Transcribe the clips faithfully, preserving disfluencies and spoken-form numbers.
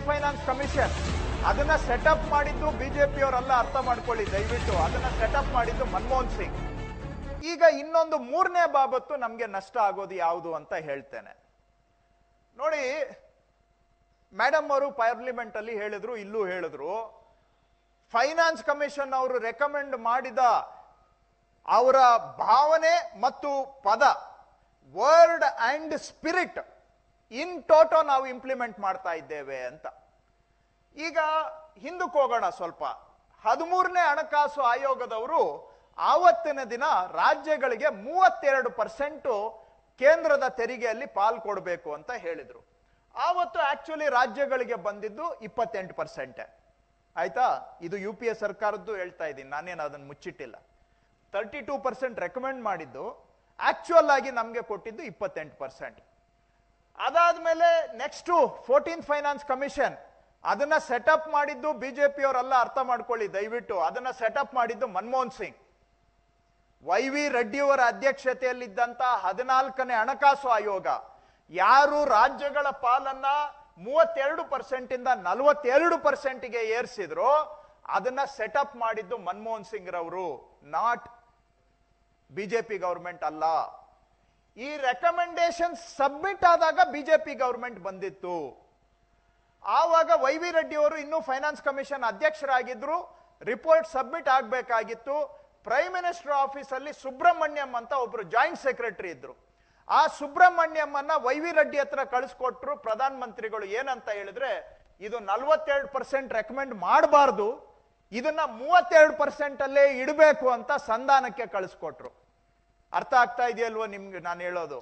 Finance commission ಅದನ್ನ setup ಮಾಡಿದ್ದು ಬಿಜೆಪಿಯವರೆಲ್ಲ ಅರ್ಥ ಮಾಡ್ಕೊಳ್ಳಿ ದಯವಿಟ್ಟು. ಅದನ್ನ ಸೆಟಪ್ ಮಾಡಿದ್ದು ಮನಮೋಹನ್ ಸಿಂಗ್. ಈಗ ಇನ್ನೊಂದು ಮೂರನೇ ಬಾಬತ್ತು ನಮ್ಗೆ ನಷ್ಟ ಆಗೋದು ಯಾವುದು ಅಂತ ಹೇಳ್ತೇನೆ ನೋಡಿ. ಮೇಡಮ್ ಅವರು ಪಾರ್ಲಿಮೆಂಟ್ ಅಲ್ಲಿ ಹೇಳಿದ್ರು, ಇಲ್ಲೂ ಹೇಳಿದ್ರು, ಫೈನಾನ್ಸ್ ಕಮಿಷನ್ ಅವರು ರೆಕಮೆಂಡ್ ಮಾಡಿದ ಅವರ ಭಾವನೆ ಮತ್ತು ಪದ, word and spirit in toto ನಾವು ಇಂಪ್ಲಿಮೆಂಟ್ ಮಾಡ್ತಾ ಇದ್ದೇವೆ ಅಂತ. ಈಗ ಹಿಂದಕ್ಕೆ ಹೋಗೋಣ ಸ್ವಲ್ಪ. ಹದಿಮೂರನೇ ಹಣಕಾಸು ಆಯೋಗದವರು ಆವತ್ತಿನ ದಿನ ರಾಜ್ಯಗಳಿಗೆ ಮೂವತ್ತೆರಡು ಪರ್ಸೆಂಟ್ ಕೇಂದ್ರದ ತೆರಿಗೆಯಲ್ಲಿ ಪಾಲ್ ಕೊಡಬೇಕು ಅಂತ ಹೇಳಿದ್ರು. ಆವತ್ತು ಆಕ್ಚುಲಿ ರಾಜ್ಯಗಳಿಗೆ ಬಂದಿದ್ದು ಇಪ್ಪತ್ತೆಂಟು ಪರ್ಸೆಂಟ್. ಆಯ್ತಾ? ಇದು ಯು ಪಿ ಎ ಸರ್ಕಾರದ್ದು ಹೇಳ್ತಾ ಇದ್ದೀನಿ, ನಾನೇನು ಅದನ್ನು ಮುಚ್ಚಿಟ್ಟಿಲ್ಲ. ತರ್ಟಿ ಟೂ ಪರ್ಸೆಂಟ್ ರೆಕಮೆಂಡ್ ಮಾಡಿದ್ದು, ಆಕ್ಚುಯಲ್ ಆಗಿ ನಮಗೆ ಕೊಟ್ಟಿದ್ದು ಇಪ್ಪತ್ತೆಂಟು ಪರ್ಸೆಂಟ್. ಅದಾದ್ಮೇಲೆ ನೆಕ್ಸ್ಟ್ ಫೋರ್ಟೀನ್ ಫೈನಾನ್ಸ್ ಕಮಿಷನ್ ಅದನ್ನ ಸೆಟಪ್ ಮಾಡಿದ್ದು ಬಿಜೆಪಿಯವರೆಲ್ಲ ಅರ್ಥ ಮಾಡ್ಕೊಳ್ಳಿ ದಯವಿಟ್ಟು. ಅದನ್ನ ಸೆಟಪ್ ಮಾಡಿದ್ದು ಮನಮೋಹನ್ ಸಿಂಗ್. ವೈ ವಿ ರೆಡ್ಡಿಯವರ ಅಧ್ಯಕ್ಷತೆಯಲ್ಲಿದ್ದಂತ ಹದಿನಾಲ್ಕನೇ ಹಣಕಾಸು ಆಯೋಗ ಯಾರು ರಾಜ್ಯಗಳ ಪಾಲನ್ನ ಮೂವತ್ತೆರಡು ಪರ್ಸೆಂಟ್ ಇಂದ ನಲವತ್ತೆರಡು ಪರ್ಸೆಂಟ್ಗೆ ಏರಿಸಿದ್ರು, ಅದನ್ನ ಸೆಟಪ್ ಮಾಡಿದ್ದು ಮನಮೋಹನ್ ಸಿಂಗ್ ರವರು, ನಾಟ್ ಬಿಜೆಪಿ ಗವರ್ಮೆಂಟ್ ಅಲ್ಲ. ಈ ರೆಕಮೆಂಡೇಶನ್ ಸಬ್ಮಿಟ್ ಆದಾಗ ಬಿಜೆಪಿ ಗವರ್ಮೆಂಟ್ ಬಂದಿತ್ತು. ಆವಾಗ ವೈ ವಿ ರೆಡ್ಡಿ ಅವರು ಇನ್ನೂ ಫೈನಾನ್ಸ್ ಕಮಿಷನ್ ಅಧ್ಯಕ್ಷರಾಗಿದ್ರು. ರಿಪೋರ್ಟ್ ಸಬ್ಮಿಟ್ ಆಗಬೇಕಾಗಿತ್ತು. ಪ್ರೈಮ್ ಮಿನಿಸ್ಟರ್ ಆಫೀಸ್ ಅಲ್ಲಿ ಸುಬ್ರಹ್ಮಣ್ಯಂ ಅಂತ ಒಬ್ರು ಜಾಯಿಂಟ್ ಸೆಕ್ರೆಟರಿ ಇದ್ರು. ಆ ಸುಬ್ರಹ್ಮಣ್ಯಂ ಅನ್ನ ವೈ ವಿ ರೆಡ್ಡಿ ಹತ್ರ ಕಳಿಸ್ಕೊಟ್ರು ಪ್ರಧಾನ ಮಂತ್ರಿಗಳು. ಏನಂತ ಹೇಳಿದ್ರೆ, ಇದು ನಲ್ವತ್ತೆರಡು ಪರ್ಸೆಂಟ್ ರೆಕಮೆಂಡ್ ಮಾಡಬಾರ್ದು, ಇದನ್ನ ಮೂವತ್ತೆರಡು ಪರ್ಸೆಂಟ್ ಅಲ್ಲೇ ಇಡಬೇಕು ಅಂತ ಸಂಧಾನಕ್ಕೆ ಕಳಿಸ್ಕೊಟ್ರು. ಅರ್ಥ ಆಗ್ತಾ ಇದೆಯಲ್ವೋ ನಿಮ್ಗೆ ನಾನು ಹೇಳೋದು?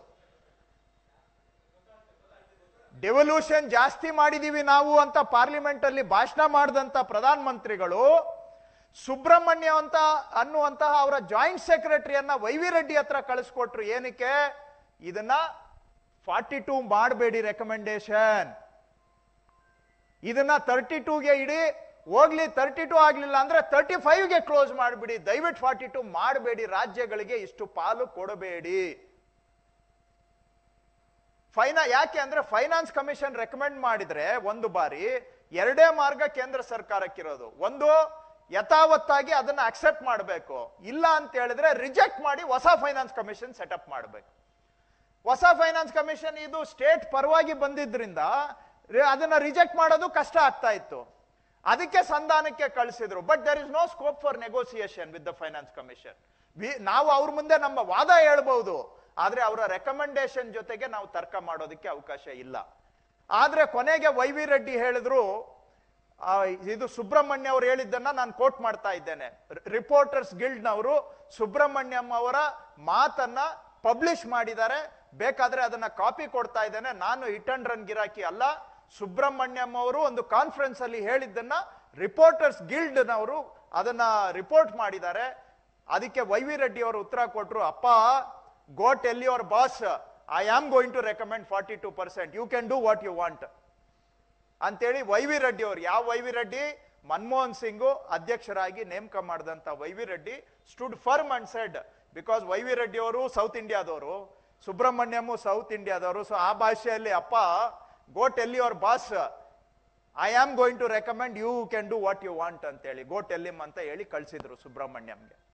ಡೆವಲ್ಯೂಷನ್ ಜಾಸ್ತಿ ಮಾಡಿದೀವಿ ನಾವು ಅಂತ ಪಾರ್ಲಿಮೆಂಟ್ ಅಲ್ಲಿ ಭಾಷಣ ಮಾಡಿದಂತ ಪ್ರಧಾನ ಮಂತ್ರಿಗಳು ಸುಬ್ರಹ್ಮಣ್ಯ ಅಂತ ಅನ್ನುವಂತಹ ಅವರ ಜಾಯಿಂಟ್ ಸೆಕ್ರೆಟರಿಯನ್ನ ವೈ ವಿ ರೆಡ್ಡಿ ಹತ್ರ ಕಳಿಸ್ಕೊಟ್ರು. ಏನಕ್ಕೆ? ಇದನ್ನ ಫಾರ್ಟಿ ಟೂ ಮಾಡಬೇಡಿ ರೆಕಮೆಂಡೇಶನ್, ಇದನ್ನ ತರ್ಟಿ ಟೂಗೆ ಇಡಿ, ಹೋಗ್ಲಿ ತರ್ಟಿ ಟೂ ಆಗ್ಲಿಲ್ಲ ಅಂದ್ರೆ ತರ್ಟಿ ಫೈವ್ಗೆ ಕ್ಲೋಸ್ ಮಾಡಿಬಿಡಿ, ದಯವಿಟ್ಟು ಫಾರ್ಟಿ ಟೂ ಮಾಡಬೇಡಿ, ರಾಜ್ಯಗಳಿಗೆ ಇಷ್ಟು ಪಾಲು ಕೊಡಬೇಡಿ. ಫೈನಾ ಯಾಕೆ ಅಂದ್ರೆ ಫೈನಾನ್ಸ್ ಕಮಿಷನ್ ರೆಕಮೆಂಡ್ ಮಾಡಿದ್ರೆ ಒಂದು ಬಾರಿ ಎರಡೇ ಮಾರ್ಗ ಕೇಂದ್ರ ಸರ್ಕಾರಕ್ಕಿರೋದು. ಒಂದು, ಯಥಾವತ್ತಾಗಿ ಅದನ್ನ ಅಕ್ಸೆಪ್ಟ್ ಮಾಡಬೇಕು, ಇಲ್ಲ ಅಂತ ಹೇಳಿದ್ರೆ ರಿಜೆಕ್ಟ್ ಮಾಡಿ ಹೊಸ ಫೈನಾನ್ಸ್ ಕಮಿಷನ್ ಸೆಟಪ್ ಮಾಡಬೇಕು. ಹೊಸ ಫೈನಾನ್ಸ್ ಕಮಿಷನ್ ಇದು ಸ್ಟೇಟ್ ಪರವಾಗಿ ಬಂದಿದ್ರಿಂದ ಅದನ್ನ ರಿಜೆಕ್ಟ್ ಮಾಡೋದು ಕಷ್ಟ ಆಗ್ತಾ ಇತ್ತು. ಅದಕ್ಕೆ ಸಂಧಾನಕ್ಕೆ ಕಳಿಸಿದ್ರು. But there is no scope for negotiation with the finance commission. ನಾವು ಅವ್ರ ಮುಂದೆ ನಮ್ಮ ವಾದ ಹೇಳ್ಬಹುದು, ಆದ್ರೆ ಅವರ ರೆಕಮೆಂಡೇಶನ್ ಜೊತೆಗೆ ನಾವು ತರ್ಕ ಮಾಡೋದಕ್ಕೆ ಅವಕಾಶ ಇಲ್ಲ. ಆದ್ರೆ ಕೊನೆಗೆ ವೈ ವಿ ರೆಡ್ಡಿ ಹೇಳಿದ್ರು, ಇದು ಸುಬ್ರಹ್ಮಣ್ಯ ಅವರು ಹೇಳಿದ್ದನ್ನ ನಾನು ಕೋಟ್ ಮಾಡ್ತಾ ಇದ್ದೇನೆ. ರಿಪೋರ್ಟರ್ಸ್ ಗಿಲ್ಡ್ ನವರು ಸುಬ್ರಹ್ಮಣ್ಯಂ ಅವರ ಮಾತನ್ನ ಪಬ್ಲಿಷ್ ಮಾಡಿದ್ದಾರೆ, ಬೇಕಾದ್ರೆ ಅದನ್ನ ಕಾಪಿ ಕೊಡ್ತಾ ಇದ್ದೇನೆ. ನಾನು ಹಿಟ್ ಅಂಡ್ ರನ್ ಗಿರಾಕಿ ಅಲ್ಲ. ಸುಬ್ರಹ್ಮಣ್ಯಂ ಅವರು ಒಂದು ಕಾನ್ಫರೆನ್ಸ್ ಅಲ್ಲಿ ಹೇಳಿದ್ದನ್ನ ರಿಪೋರ್ಟರ್ಸ್ ಗಿಲ್ಡ್ ನವರು ಅದನ್ನ ರಿಪೋರ್ಟ್ ಮಾಡಿದ್ದಾರೆ. ಅದಕ್ಕೆ ವೈ ವಿ ರೆಡ್ಡಿ ಅವರು ಉತ್ತರ ಕೊಟ್ರು, ಅಪ್ಪ, go tell your boss I am going to recommend forty two percent, you can do what you want ಅಂತೇಳಿ ವೈ ವಿ ರೆಡ್ಡಿ ಅವರು, ಯಾವ ವೈ ವಿ ರೆಡ್ಡಿ? ಮನಮೋಹನ್ ಸಿಂಗು ಅಧ್ಯಕ್ಷರಾಗಿ ನೇಮಕ ಮಾಡಿದಂತ Y V Reddy stood firm and said, because Y V Reddy ಅವರು south ಇಂಡಿಯಾದವರು, Subrahmanyam south ಇಂಡಿಯಾದವರು. So ಆ ಭಾಷೆಯಲ್ಲಿ, ಅಪ್ಪ, go tell your boss I am going to recommend, you can do what you want ಅಂತೇಳಿ ಗೋ ಟೆಲ್ ಹಿಮ್ ಅಂತ ಹೇಳಿ ಕಳಿಸಿದ್ರು ಸುಬ್ರಹ್ಮಣ್ಯಂಗೆ.